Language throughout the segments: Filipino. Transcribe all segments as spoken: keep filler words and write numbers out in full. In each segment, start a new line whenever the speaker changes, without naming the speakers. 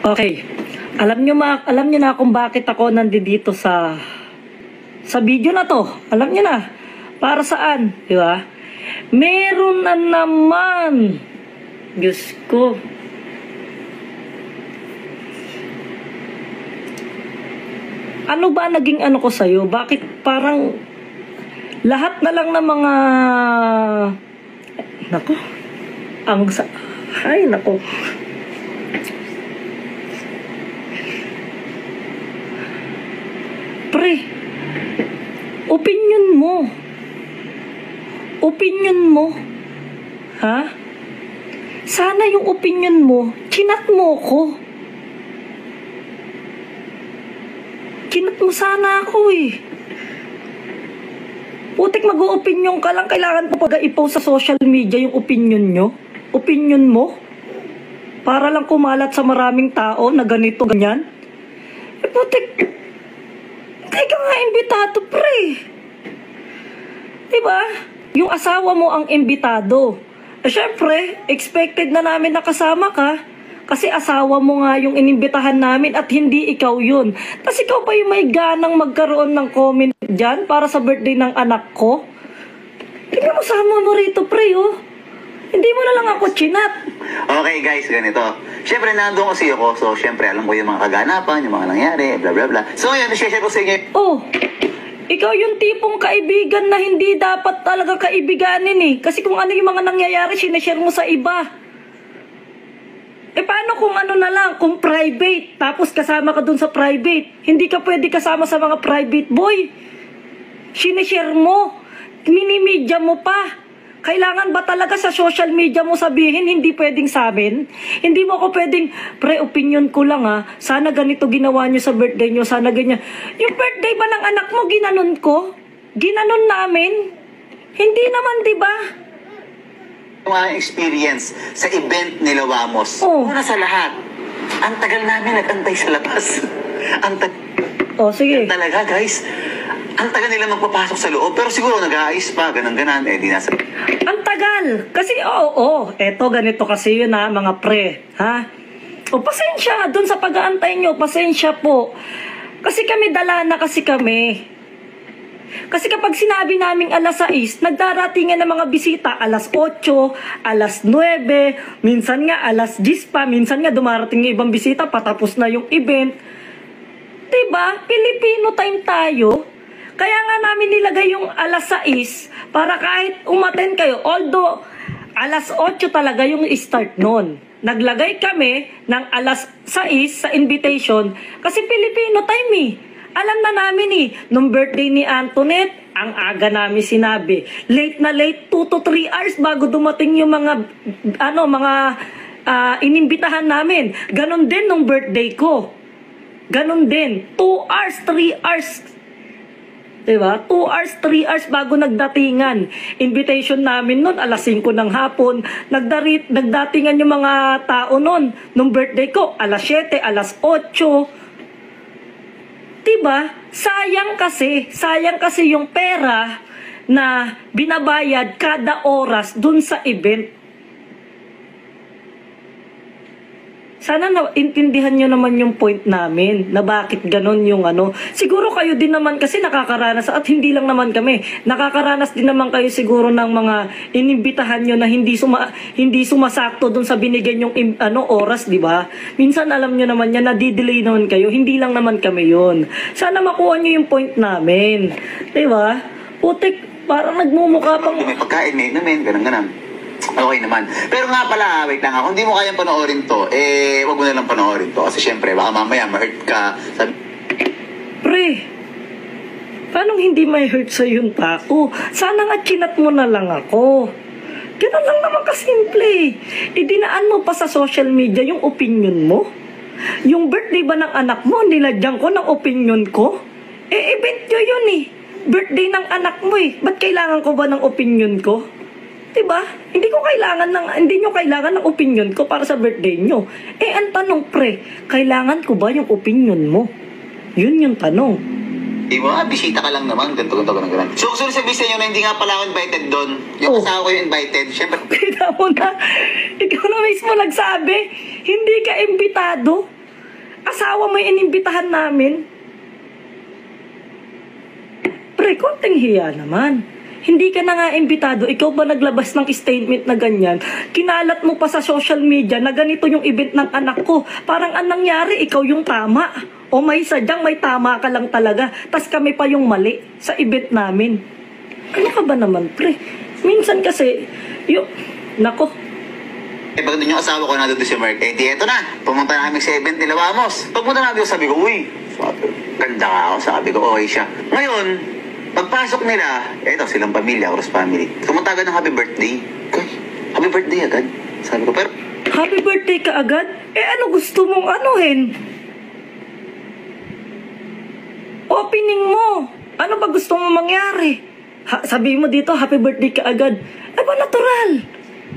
Okay. Alam nyo, ma alam nyo na kung bakit ako nandito sa sa video na to. Alam nyo na. Para saan? Di ba? Meron na naman. Diyos ko. Ano ba naging ano ko sa'yo? Bakit parang lahat na lang ng mga nako. Ang sa ay nako. Pre, opinion mo. Opinion mo. Ha? Sana yung opinion mo, chinat mo ko. Chinat mo sana ako eh. Putik mag-o-opinion ka lang, kailangan po pag-ipost sa social media yung opinion nyo. Opinion mo. Para lang kumalat sa maraming tao na ganito, ganyan. Eh putik, teka nga imbitado pre. Diba? Yung asawa mo ang imbitado. Eh syempre, expected na namin nakasama ka. Kasi asawa mo nga yung inimbitahan namin at hindi ikaw yun. Tapos ikaw pa yung may ganang magkaroon ng comment dyan para sa birthday ng anak ko. Tingnan mo, sama mo rito, pre, oh. Hindi mo na lang ako chinat.
Okay, guys, ganito. Siyempre, nandun kasi ako. So, siyempre, alam ko yung mga kaganapan, yung mga nangyari, bla bla bla. So, ngayon, share ko sa inyo.
Oh, ikaw yung tipong kaibigan na hindi dapat talaga kaibiganin eh. Kasi kung ano yung mga nangyayari, sinashare mo sa iba. Eh paano kung ano na lang, kung private, tapos kasama ka dun sa private, hindi ka pwede kasama sa mga private boy. Sinishare mo, minimedya mo pa. Kailangan ba talaga sa social media mo sabihin, hindi pwedeng sa amin? Hindi mo ako pwedeng, pre, opinion ko lang ha, sana ganito ginawa nyo sa birthday nyo, sana ganyan. Yung birthday ba ng anak mo, ginanon ko? Ginanon namin? Hindi naman, di ba?
Mga experience sa event nila Wamos.
Oh.
Una sa lahat, ang tagal namin nag-antay sa labas. Ang tagal.
Oh, sige.
Talaga, guys. Ang tagal nila magpapasok sa loob. Pero siguro nag-aayos pa, ganun-ganan. Eh, di nasa...
Ang tagal. Kasi, oo, oh, oh, eto, ganito kasi yun ha, mga pre. Ha? O, pasensya. Doon sa pag-aantay nyo, pasensya po. Kasi kami, dala na kasi kami. Kasi kapag sinabi naming alas sais, nagdaratingan ng mga bisita alas otso, alas nuwebe, minsan nga alas diyes pa, minsan nga dumarating yung ibang bisita, patapos na yung event. Diba? Filipino time tayo. Kaya nga namin nilagay yung alas sais para kahit umaten kayo, although alas otso talaga yung start nun. Naglagay kami ng alas sais sa invitation kasi Filipino time eh. Alam na namin eh, nung birthday ni Antoinette, ang aga namin sinabi. Late na late, two to three hours bago dumating yung mga, ano, mga uh, inimbitahan namin. Ganon din nung birthday ko. Ganon din. two hours, three hours. Diba? two hours, three hours bago nagdatingan. Invitation namin nun, alas singko ng hapon. Nagdarit, nagdatingan yung mga tao nun. Nung birthday ko, alas siyete, alas otso. Diba? Sayang kasi, sayang kasi yung pera na binabayad kada oras dun sa event. Sana naintindihan nyo naman yung point namin na bakit ganon yung ano. Siguro kayo din naman kasi nakakaranas at hindi lang naman kami. Nakakaranas din naman kayo siguro ng mga inimbitahan nyo na hindi suma, hindi sumasakto dun sa binigay yung ano, oras, di ba? Minsan alam nyo naman yan, nadidelay naman kayo. Hindi lang naman kami yun. Sana makuha nyo yung point namin. Di ba? Putik, parang nagmumukha pang...
May pagkain, may namin, ganun-ganan. Okay naman. Pero nga pala, wait lang ha, kung di mo kayang panoorin to, eh, wag mo na lang panoorin to. Kasi syempre, baka mamaya ma-hurt ka. Sabi...
Pre, paano hindi may hurt sa yung tako? Sana nga chinat mo na lang ako. Ganun lang naman kasimple. Idinaan mo pa sa social media yung opinion mo. Yung birthday ba ng anak mo, nilagyan ko ng opinion ko? Eh, event nyo yun eh. Birthday ng anak mo eh. Ba't kailangan ko ba ng opinion ko? Diba? Hindi ko kailangan ng, hindi nyo kailangan ng opinion ko para sa birthday nyo. Eh, ang tanong pre, kailangan ko ba yung opinion mo? Yun yung tanong.
Di ba? Bisita ka lang naman. Ganto, ganto, ganto, ganto. So, gusto sabihin sa inyo na hindi nga pala ako invited doon. Yung
Oh.
asawa ko yung invited. Siyempre,
Kita mo na, ikaw na mismo nagsabi, hindi ka imbitado. Asawa mo yung inimbitahan namin. Pre, konting hiya naman. Hindi ka na nga imbitado, ikaw ba naglabas ng statement na ganyan? Kinalat mo pa sa social media na ganito yung event ng anak ko. Parang anong nangyari, ikaw yung tama. O may sadyang may tama ka lang talaga. Tas kami pa yung mali sa event namin. Ano ka ba naman, pre? Minsan kasi, yung, nako,
Eh, pag doon yung asawa ko na doon si Mark, eh, di eto na. Pumunta namin sa event nila Wamos. Pagpunta namin doon, sabi ko, uy, sabi, ganda ka ako. Sabi ko, okay siya. Ngayon, pagpasok nila, eto, silang pamilya, cross family. Pumunta agad ng happy birthday. Kay, happy birthday agad. Sabi ko, pero,
happy birthday ka agad? Eh ano gusto mong anuhin? Opening mo. Ano ba gusto mong mangyari? Ha, sabi mo dito, happy birthday ka agad. Eh ba natural?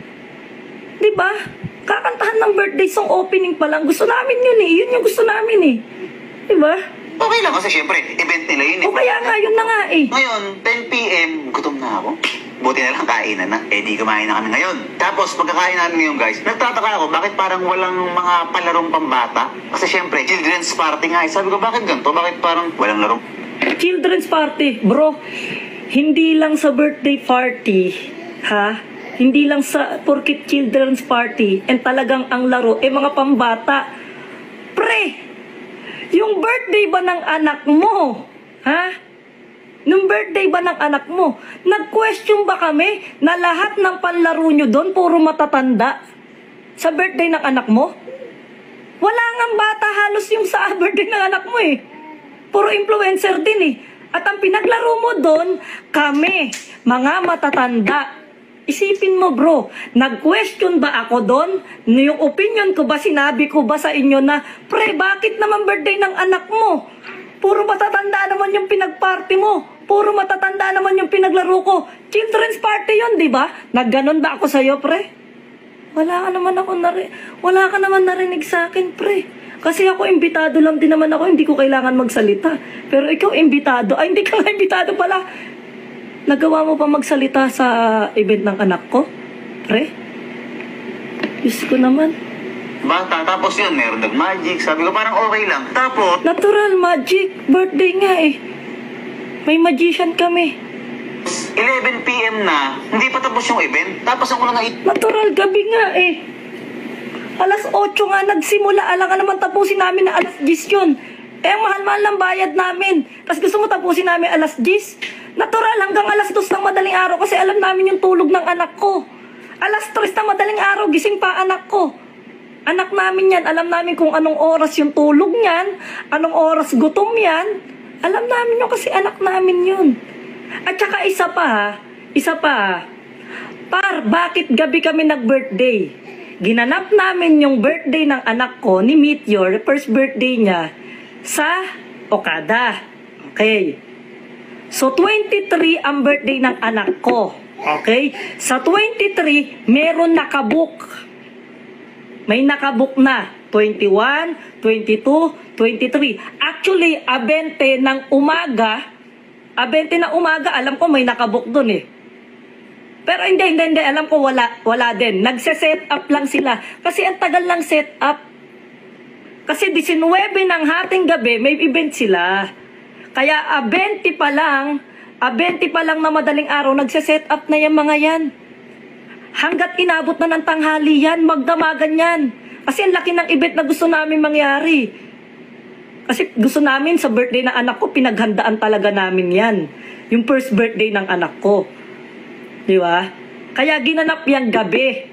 Diba? Kakantahan ng birthday song opening pa lang. Gusto namin yun eh. Yun yung gusto namin eh. Diba?
okay lang kasi syempre, event nila yun.
O kaya nga, yun na nga eh.
Ngayon, ten p.m., gutom na ako. Buti na lang kainan na. Eh, di kumain na kami ngayon. Tapos, pagkakain namin ngayon, guys, nagtataka ako, bakit parang walang mga palarong pambata? Kasi syempre, children's party nga. Eh. Sabi ko, bakit ganito? Bakit parang walang larong?
Children's party, bro. Hindi lang sa birthday party, ha? Hindi lang sa porkit children's party and talagang ang laro, eh mga pambata. Pre, yung birthday ba ng anak mo? Ha? Nung birthday ba ng anak mo? Nag-question ba kami na lahat ng panlaro nyo doon puro matatanda? Sa birthday ng anak mo? Wala ngang bata halos yung sa birthday ng anak mo eh. Puro influencer din eh. At ang pinaglaro mo doon, kami, mga matatanda. Isipin mo bro, nag-question ba ako doon? Yung opinion ko ba, sinabi ko ba sa inyo na, pre, bakit naman birthday ng anak mo? Puro matatanda naman yung pinagparty mo. Puro matatanda naman yung pinaglaro ko. Children's party yun, di ba? Nagganon ba ako sa'yo, pre? Wala ka naman ako nari Wala ka naman narinig sa akin, pre. Kasi ako, imbitado lang din naman ako. Hindi ko kailangan magsalita. Pero ikaw, imbitado. Ay, hindi ka nga imbitado pala. Nagawa mo pa magsalita sa event ng anak ko? Pre? Diyos ko naman.
Bata, tapos yun, meron nag-magic. Sabi ko, parang okay lang. Tapos,
Natural magic. Birthday nga eh. May magician kami.
eleven p.m. na, hindi pa tapos yung event. Tapos ako lang na
Natural gabi nga eh. Alas otso nga nagsimula. Alam ka naman tapusin namin na alas diyes yun. Eh, ang mahal-mahal ng bayad namin. Tapos gusto mo tapusin namin alas diyes? Natural, hanggang alas dos ng madaling araw kasi alam namin yung tulog ng anak ko. Alas tres ng madaling araw, gising pa anak ko. Anak namin yan. Alam namin kung anong oras yung tulog niyan, anong oras gutom yan. Alam namin yun kasi anak namin yun. At saka isa pa ha, isa pa ha. Par, bakit gabi kami nag-birthday? Ginanap namin yung birthday ng anak ko ni Meteor, first birthday niya, sa Okada. Okay. So, twenty-three ang birthday ng anak ko. Okay? Sa twenty-three, meron nakabook. May nakabook na. twenty-one, twenty-two, twenty-three. Actually, abente ng umaga, abente ng umaga, alam ko may nakabook dun eh. Pero hindi, hindi, hindi. Alam ko wala, wala din. Nagse-set up lang sila. Kasi ang tagal lang set up. Kasi nineteen ng hating gabi, may event sila. Kaya abente pa lang, abente pa lang na madaling araw, nagse-set up na yung mga yan. Hanggat inabot na ng tanghali yan, magdamagan yan. Kasi ang laki ng event na gusto namin mangyari. Kasi gusto namin sa birthday ng anak ko, pinaghandaan talaga namin yan. Yung first birthday ng anak ko. Di ba? Kaya ginanap yan gabi.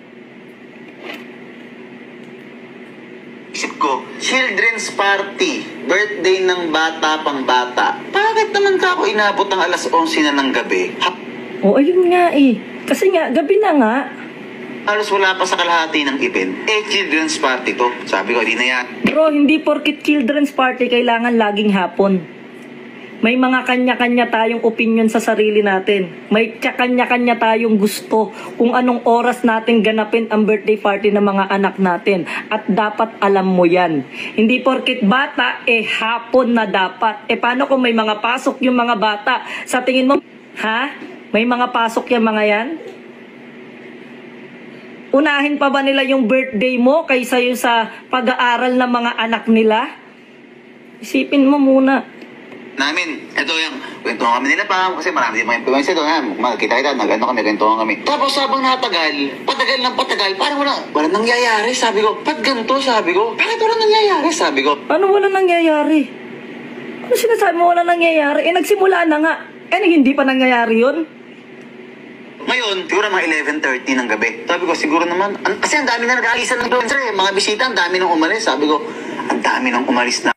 isip ko, children's party, birthday ng bata pang bata. Bakit naman ka ako inabot ng alas onse na ng gabi? Ha-
O ayun nga eh. Kasi nga, gabi na nga.
Halos wala pa sa kalahati ng event. Eh, children's party to. Sabi ko, di na yan.
Bro, hindi porkit children's party kailangan laging hapon. May mga kanya-kanya tayong opinion sa sarili natin. May kanya-kanya tayong gusto kung anong oras natin ganapin ang birthday party ng mga anak natin. At dapat alam mo yan. Hindi porkit bata, eh hapon na dapat. Eh paano kung may mga pasok yung mga bata? Sa tingin mo, ha? May mga pasok yung mga yan? Unahin pa ba nila yung birthday mo kaysa yung sa pag-aaral ng mga anak nila? Isipin mo muna.
namin. Ito yung, kwentuhan kami nila pa, kasi marami din mga influencer doon, ha? Magkita-kita, nag-ano kami, kwentuhan kami. Tapos habang natagal, patagal ng patagal, parang wala, wala nangyayari, sabi ko. Ba't ganito, sabi ko? Bakit wala nangyayari, sabi ko?
Ano wala nangyayari? Ano sinasabi mo wala nangyayari? Eh, nagsimula na nga. Eh, hindi pa nangyayari yun?
Ngayon, siguro mga eleven thirty ng gabi. Sabi ko, siguro naman, an- kasi ang dami na nag-aalisan ng influencer eh. Mga bisita, ang dami nang umalis. Sabi ko, ang dami nang umalis na.